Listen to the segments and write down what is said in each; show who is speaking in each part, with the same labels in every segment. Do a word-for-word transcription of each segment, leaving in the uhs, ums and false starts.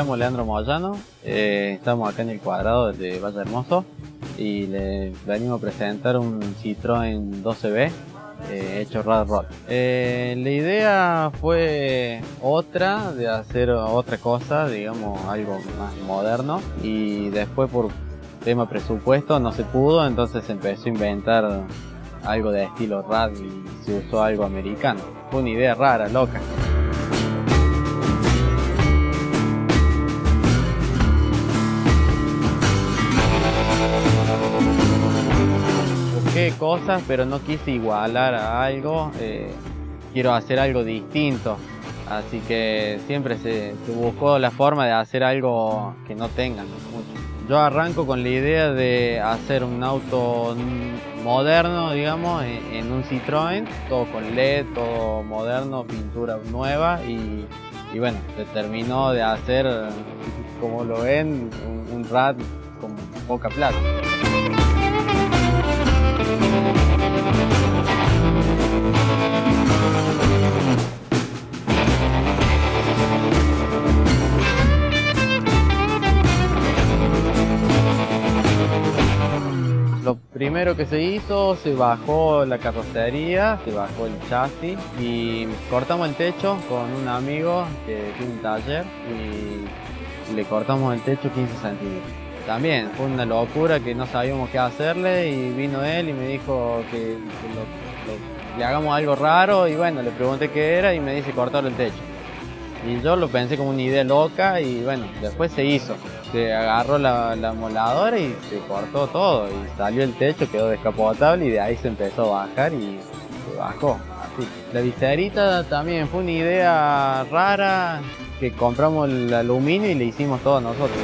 Speaker 1: llamo Leandro Moyano, eh, estamos acá en el cuadrado de Valle Hermoso y le venimos a presentar un Citroën doce B eh, hecho Rad Rod. Eh, la idea fue otra, de hacer otra cosa, digamos algo más moderno, y después por tema presupuesto no se pudo, entonces se empezó a inventar algo de estilo Rad y se usó algo americano. Fue una idea rara, loca. Busqué cosas, pero no quise igualar a algo, eh, quiero hacer algo distinto, así que siempre se, se buscó la forma de hacer algo que no tengan mucho. Yo arranco con la idea de hacer un auto moderno, digamos, en, en un Citroën, todo con L E D, todo moderno, pintura nueva, y, y bueno, se terminó de hacer, como lo ven, un, un Rad con poca plata. Lo primero que se hizo, se bajó la carrocería, se bajó el chasis y cortamos el techo con un amigo que tiene un taller y le cortamos el techo quince centímetros. También fue una locura que no sabíamos qué hacerle y vino él y me dijo que, que lo, lo, le hagamos algo raro y bueno, le pregunté qué era y me dice cortar el techo. Y yo lo pensé como una idea loca y bueno, después se hizo. Se agarró la, la moladora y se cortó todo y salió el techo, quedó descapotable y de ahí se empezó a bajar y se bajó. Así. La viserita también fue una idea rara, que compramos el aluminio y le hicimos todo nosotros.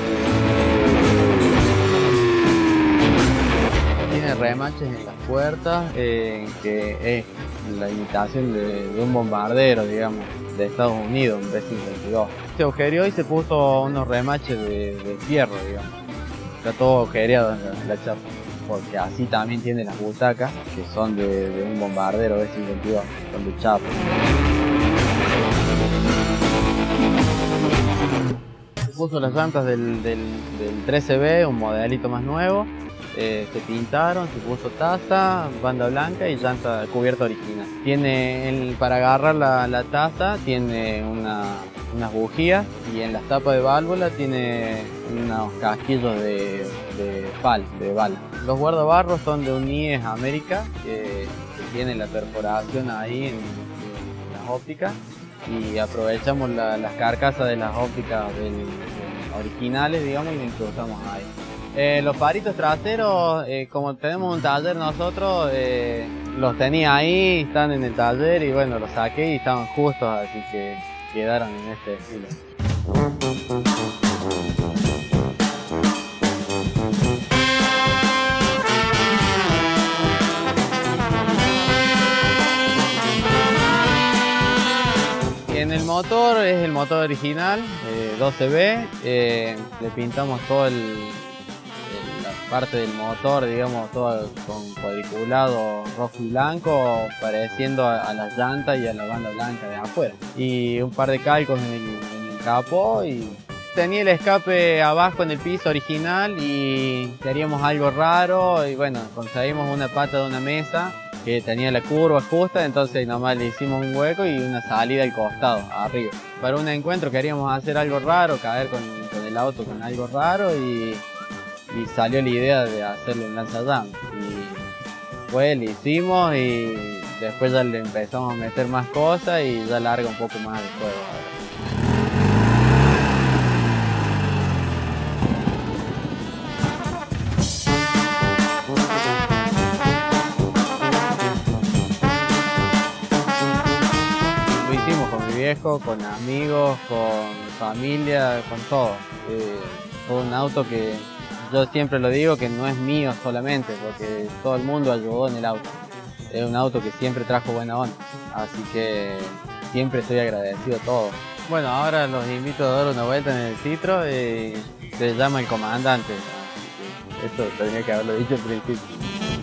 Speaker 1: Tiene remaches en las puertas, eh, que es la imitación de, de un bombardero, digamos, de Estados Unidos, un B cincuenta y dos. Se agujereó y se puso unos remaches de, de fierro, digamos. Está todo agujereado en la, la chapa, porque así también tiene las butacas, que son de, de un bombardero B cincuenta y dos, son de chapa. Se puso las llantas del, del, del trece B, un modelito más nuevo. Eh, se pintaron, se puso taza, banda blanca y llanta cubierta original. Tiene el, para agarrar la, la taza tiene una, unas bujías y en las tapas de válvula tiene unos casquillos de, de pal, de bala. Los guardabarros son de un I E S América que, que tiene la perforación ahí en, en las ópticas y aprovechamos la, las carcasas de las ópticas del, del originales, digamos, y las cruzamos ahí. Eh, los faritos traseros, eh, como tenemos un taller nosotros, eh, los tenía ahí, están en el taller y bueno, los saqué y estaban justos, así que quedaron en este estilo. En el motor es el motor original, eh, doce B, eh, le pintamos todo el parte del motor, digamos, todo con cuadriculado rojo y blanco, pareciendo a, a las llantas y a la banda blanca de afuera. Y un par de calcos en el, en el capó y tenía el escape abajo en el piso original y queríamos algo raro y bueno, conseguimos una pata de una mesa que tenía la curva justa, entonces nomás le hicimos un hueco y una salida al costado, arriba. Para un encuentro queríamos hacer algo raro, caer con, con el auto con algo raro y y salió la idea de hacerle un lanzallamas y fue, le hicimos y después ya le empezamos a meter más cosas y ya larga un poco más el juego ahora. Lo hicimos con mi viejo, con amigos, con familia, con todo. Eh, fue un auto que yo siempre lo digo que no es mío solamente, porque todo el mundo ayudó en el auto. Es un auto que siempre trajo buena onda, así que siempre estoy agradecido a todos. Bueno, ahora los invito a dar una vuelta en el Citro y se llama El Comandante. Esto tendría que haberlo dicho al principio.